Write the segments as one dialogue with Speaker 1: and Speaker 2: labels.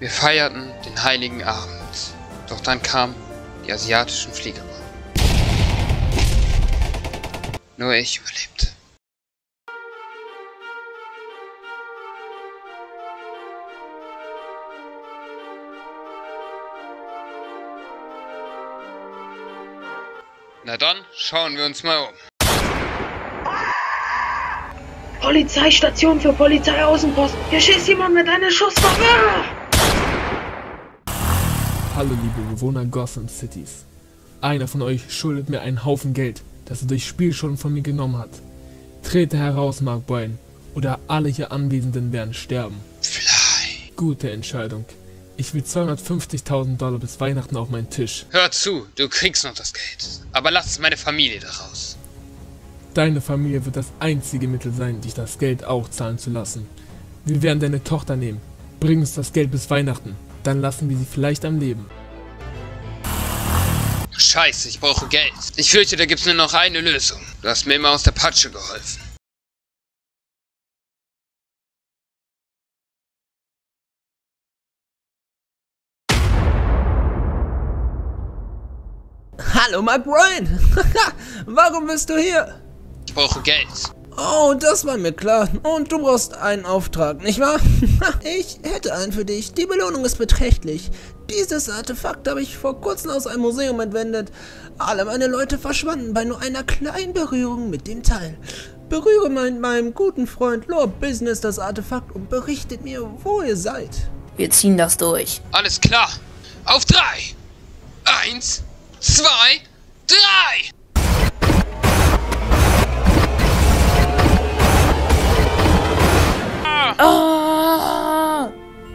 Speaker 1: Wir feierten den heiligen Abend. Doch dann kamen die asiatischen Flieger. Nur ich überlebte. Na dann, schauen wir uns mal um.
Speaker 2: Polizeistation für Polizeiaußenpost. Hier schießt jemand mit einer Schusswaffe.
Speaker 3: Hallo liebe Bewohner Gotham Cities. Einer von euch schuldet mir einen Haufen Geld, das er durch Spielschulden von mir genommen hat. Trete heraus, Mark Bryan, oder alle hier Anwesenden werden sterben.
Speaker 1: Fly.
Speaker 3: Gute Entscheidung. Ich will $250.000 bis Weihnachten auf meinen Tisch.
Speaker 1: Hör zu, du kriegst noch das Geld. Aber lass meine Familie daraus.
Speaker 3: Deine Familie wird das einzige Mittel sein, dich das Geld auch zahlen zu lassen. Wir werden deine Tochter nehmen. Bring uns das Geld bis Weihnachten. Dann lassen wir sie vielleicht am Leben.
Speaker 1: Scheiße, ich brauche Geld. Ich fürchte, da gibt's nur noch eine Lösung. Du hast mir immer aus der Patsche geholfen.
Speaker 4: Hallo Mark Bryan! Warum bist du hier?
Speaker 1: Ich brauche Geld.
Speaker 4: Oh, das war mir klar. Und du brauchst einen Auftrag, nicht wahr? Ich hätte einen für dich. Die Belohnung ist beträchtlich. Dieses Artefakt habe ich vor kurzem aus einem Museum entwendet. Alle meine Leute verschwanden bei nur einer kleinen Berührung mit dem Teil. Berühre meinem guten Freund Lord Business das Artefakt und berichtet mir, wo ihr seid.
Speaker 5: Wir ziehen das durch.
Speaker 1: Alles klar. Auf 3. 1, 2, 3.
Speaker 5: Ah!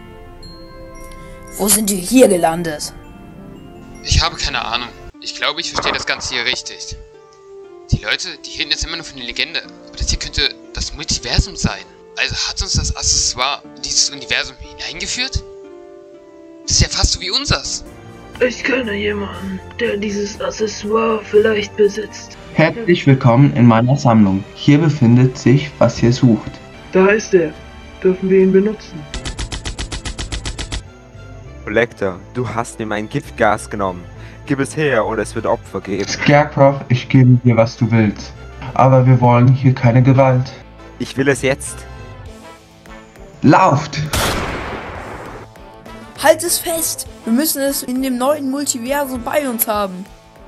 Speaker 5: Wo sind wir hier gelandet?
Speaker 1: Ich habe keine Ahnung. Ich glaube, ich verstehe das Ganze hier richtig. Die Leute, die reden jetzt immer nur von der Legende. Aber das hier könnte das Multiversum sein. Also hat uns das Accessoire in dieses Universum hineingeführt? Das ist ja fast so wie unseres.
Speaker 2: Ich kenne jemanden, der dieses Accessoire vielleicht besitzt.
Speaker 6: Herzlich willkommen in meiner Sammlung. Hier befindet sich, was ihr sucht.
Speaker 2: Da ist er. Dürfen wir ihn benutzen?
Speaker 7: Collector, du hast mir mein Giftgas genommen. Gib es her oder es wird Opfer geben.
Speaker 6: Scarecrow, ich gebe dir, was du willst. Aber wir wollen hier keine Gewalt.
Speaker 7: Ich will es jetzt.
Speaker 6: Lauft!
Speaker 5: Halt es fest! Wir müssen es in dem neuen Multiversum bei uns haben.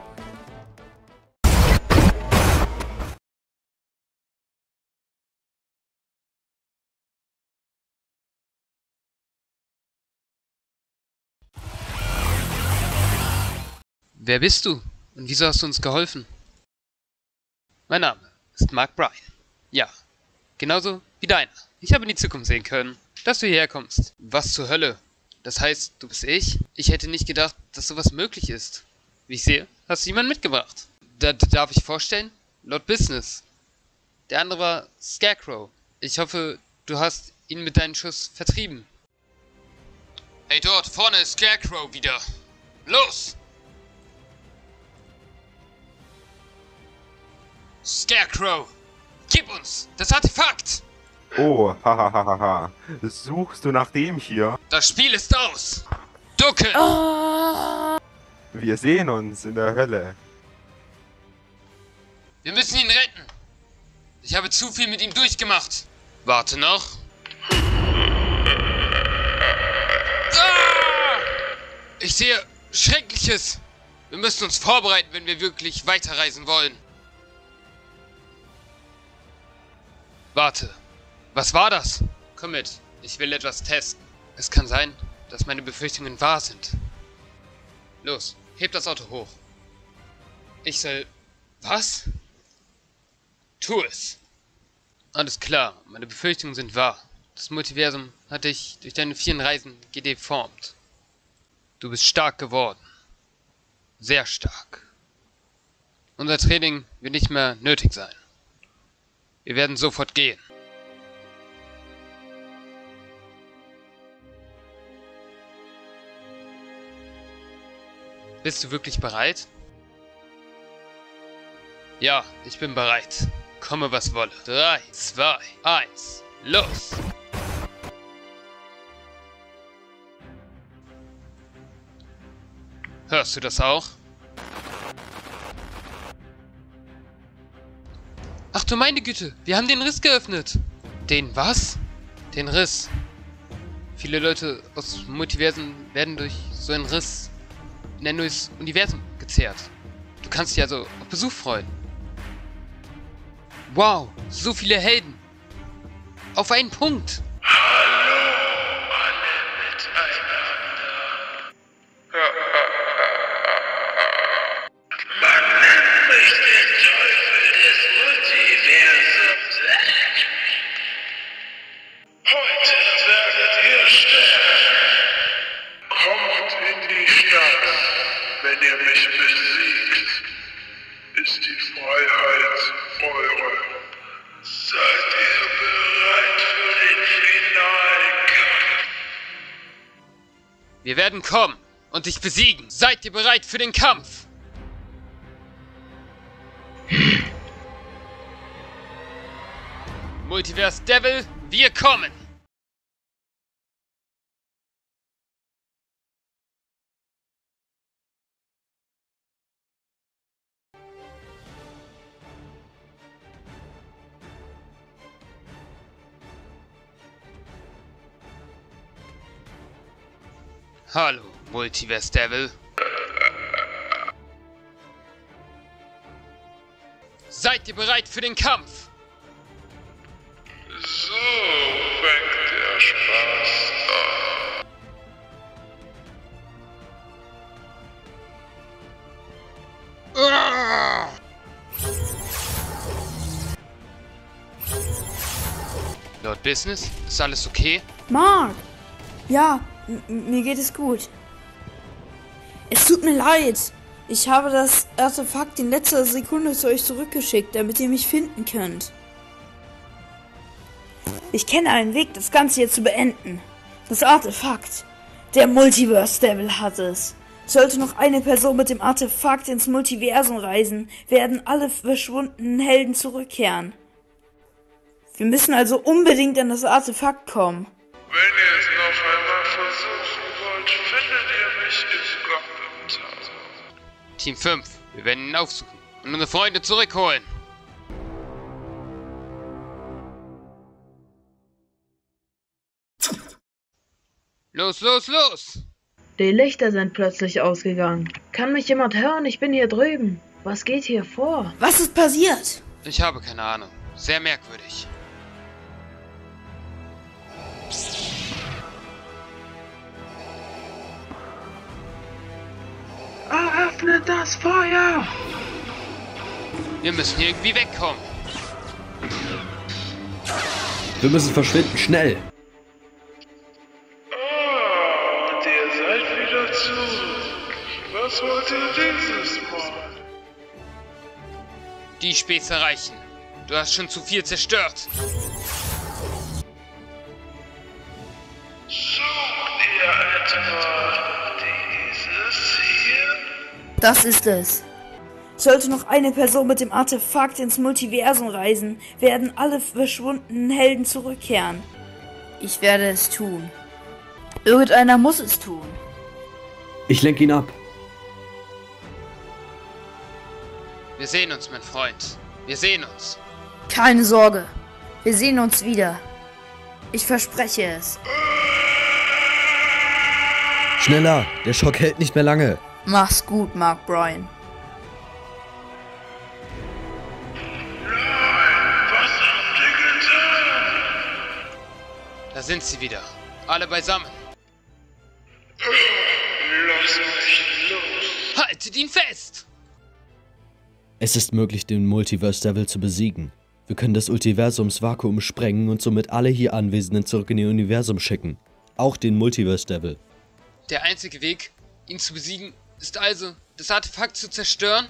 Speaker 1: Wer bist du? Und wieso hast du uns geholfen? Mein Name ist Mark Bryan. Ja, genauso wie deiner. Ich habe in die Zukunft sehen können, dass du hierher kommst. Was zur Hölle? Das heißt, du bist ich? Ich hätte nicht gedacht, dass sowas möglich ist. Wie ich sehe, hast du jemanden mitgebracht. Darf ich vorstellen? Lord Business. Der andere war Scarecrow. Ich hoffe, du hast ihn mit deinem Schuss vertrieben. Hey, dort vorne ist Scarecrow wieder. Los! Scarecrow, gib uns das Artefakt!
Speaker 7: Oh, hahaha. Suchst du nach dem hier?
Speaker 1: Das Spiel ist aus! Ducke!
Speaker 7: Wir sehen uns in der Hölle.
Speaker 1: Wir müssen ihn retten! Ich habe zu viel mit ihm durchgemacht. Warte noch. Ah! Ich sehe Schreckliches! Wir müssen uns vorbereiten, wenn wir wirklich weiterreisen wollen. Warte, was war das? Komm mit, ich will etwas testen. Es kann sein, dass meine Befürchtungen wahr sind. Los, heb das Auto hoch. Ich soll... Was? Tu es. Alles klar, meine Befürchtungen sind wahr. Das Multiversum hat dich durch deine vielen Reisen gedeformt. Du bist stark geworden. Sehr stark. Unser Training wird nicht mehr nötig sein. Wir werden sofort gehen. Bist du wirklich bereit? Ja, ich bin bereit. Komme was wolle. 3, 2, 1, los! Hörst du das auch? Ach du meine Güte, wir haben den Riss geöffnet. Den was? Den Riss. Viele Leute aus Multiversen werden durch so einen Riss in ein neues Universum gezerrt. Du kannst dich also auf Besuch freuen. Wow, so viele Helden. Auf einen Punkt.
Speaker 8: Wenn ihr mich besiegt, ist die Freiheit eure. Seid ihr bereit für den Finalkampf?
Speaker 1: Wir werden kommen und dich besiegen. Seid ihr bereit für den Kampf? Multiverse Devil, wir kommen! Hallo, Multiverse Devil. Seid ihr bereit für den Kampf?
Speaker 8: So fängt der Spaß an.
Speaker 1: Lord Business, ist alles okay?
Speaker 5: Mark! Ja, mir geht es gut. Es tut mir leid. Ich habe das Artefakt in letzter Sekunde zu euch zurückgeschickt, damit ihr mich finden könnt. Ich kenne einen Weg, das Ganze hier zu beenden. Das Artefakt. Der Multiverse Devil hat es. Sollte noch eine Person mit dem Artefakt ins Multiversum reisen, werden alle verschwundenen Helden zurückkehren. Wir müssen also unbedingt an das Artefakt kommen.
Speaker 8: Wenn ihr es noch einmal versuchen wollt, findet ihr mich im Gotham Tower.
Speaker 1: Team 5, wir werden ihn aufsuchen und unsere Freunde zurückholen. Los, los, los!
Speaker 2: Die Lichter sind plötzlich ausgegangen. Kann mich jemand hören? Ich bin hier drüben. Was geht hier vor?
Speaker 5: Was ist passiert?
Speaker 1: Ich habe keine Ahnung. Sehr merkwürdig.
Speaker 2: Eröffnet das Feuer!
Speaker 1: Wir müssen hier irgendwie wegkommen.
Speaker 9: Wir müssen verschwinden, schnell!
Speaker 8: Und ihr seid wieder zurück. Was wollt ihr dieses Mal?
Speaker 1: Die Späße reichen. Du hast schon zu viel zerstört.
Speaker 8: Sucht ihr etwa dieses hier?
Speaker 5: Das ist es. Sollte noch eine Person mit dem Artefakt ins Multiversum reisen, werden alle verschwundenen Helden zurückkehren. Ich werde es tun. Irgendeiner muss es tun.
Speaker 9: Ich lenke ihn ab.
Speaker 1: Wir sehen uns, mein Freund. Wir sehen uns.
Speaker 5: Keine Sorge. Wir sehen uns wieder. Ich verspreche es.
Speaker 9: Schneller, der Schock hält nicht mehr lange.
Speaker 5: Mach's gut, Mark Bryan.
Speaker 8: Was habt ihr getan?
Speaker 1: Da sind sie wieder. Alle beisammen.
Speaker 8: Lasst mich los.
Speaker 1: Haltet ihn fest!
Speaker 9: Es ist möglich, den Multiverse Devil zu besiegen. Wir können das Multiversumsvakuum sprengen und somit alle hier Anwesenden zurück in ihr Universum schicken. Auch den Multiverse Devil.
Speaker 1: Der einzige Weg, ihn zu besiegen, ist also, das Artefakt zu zerstören?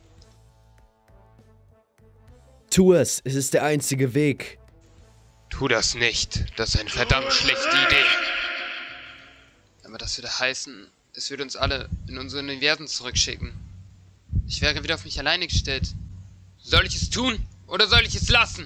Speaker 9: Tu es ist der einzige Weg.
Speaker 1: Tu das nicht. Das ist eine verdammt schlechte Idee. Aber das würde heißen, es würde uns alle in unsere Universen zurückschicken. Ich wäre wieder auf mich alleine gestellt. Soll ich es tun oder soll ich es lassen?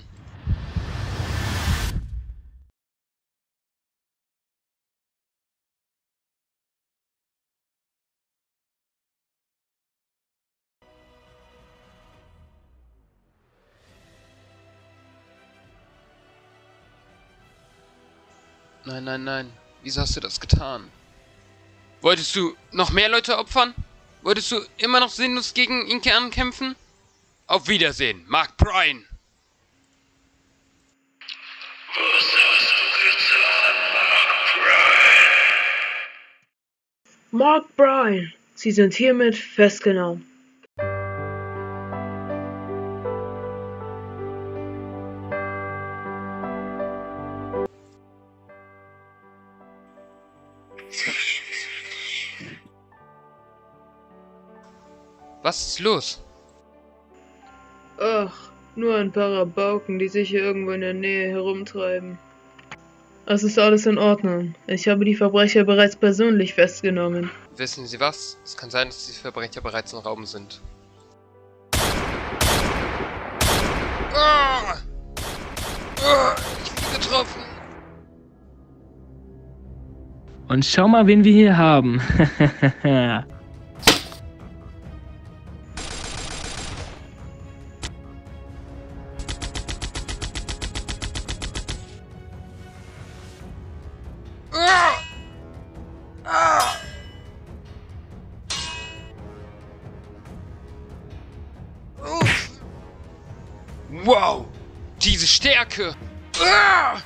Speaker 1: Nein, nein, nein. Wieso hast du das getan? Wolltest du noch mehr Leute opfern? Wolltest du immer noch sinnlos gegen Inke ankämpfen? Auf Wiedersehen, Mark Bryan!
Speaker 8: Was hast du getan, Mark
Speaker 2: Mark
Speaker 8: Bryan?
Speaker 2: Bryan, Sie sind hiermit festgenommen.
Speaker 1: Was ist los?
Speaker 2: Ach, nur ein paar Rabauken, die sich hier irgendwo in der Nähe herumtreiben. Es ist alles in Ordnung. Ich habe die Verbrecher bereits persönlich festgenommen.
Speaker 1: Wissen Sie was? Es kann sein, dass die Verbrecher bereits im Raum sind. Ah! Ah! Ich bin getroffen.
Speaker 10: Und schau mal, wen wir hier haben.
Speaker 1: Wow! Diese Stärke! Ah!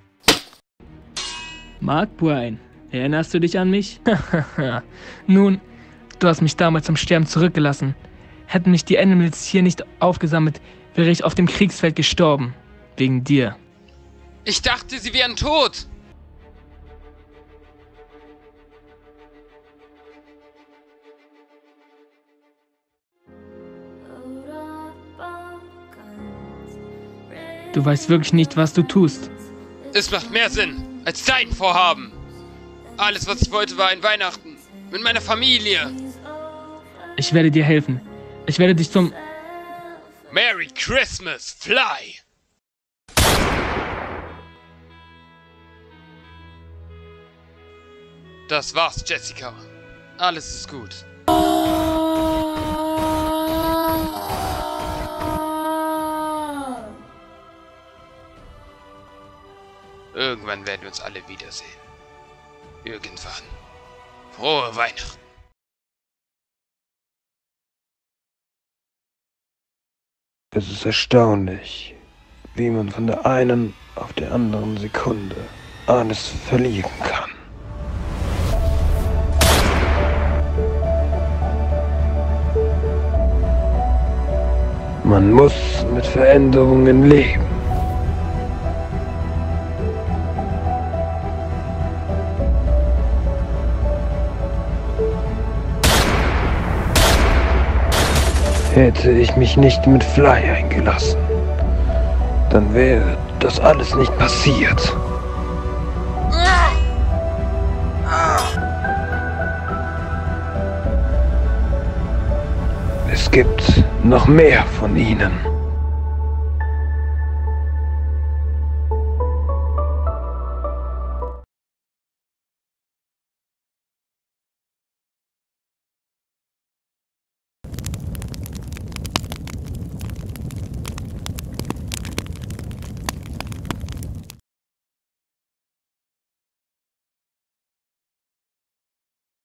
Speaker 10: Mark Bryan, erinnerst du dich an mich? Nun, du hast mich damals zum Sterben zurückgelassen. Hätten mich die Animals hier nicht aufgesammelt, wäre ich auf dem Kriegsfeld gestorben. Wegen dir.
Speaker 1: Ich dachte, sie wären tot!
Speaker 10: Du weißt wirklich nicht, was du tust.
Speaker 1: Es macht mehr Sinn als dein Vorhaben. Alles, was ich wollte, war ein Weihnachten. Mit meiner Familie.
Speaker 10: Ich werde dir helfen. Ich werde dich zum...
Speaker 1: Merry Christmas, Fly! Das war's, Jessica. Alles ist gut. Irgendwann werden wir uns alle wiedersehen. Irgendwann. Frohe Weihnachten.
Speaker 11: Es ist erstaunlich, wie man von der einen auf der anderen Sekunde alles verlieren kann. Man muss mit Veränderungen leben. Hätte ich mich nicht mit Fly eingelassen, dann wäre das alles nicht passiert. Es gibt noch mehr von ihnen.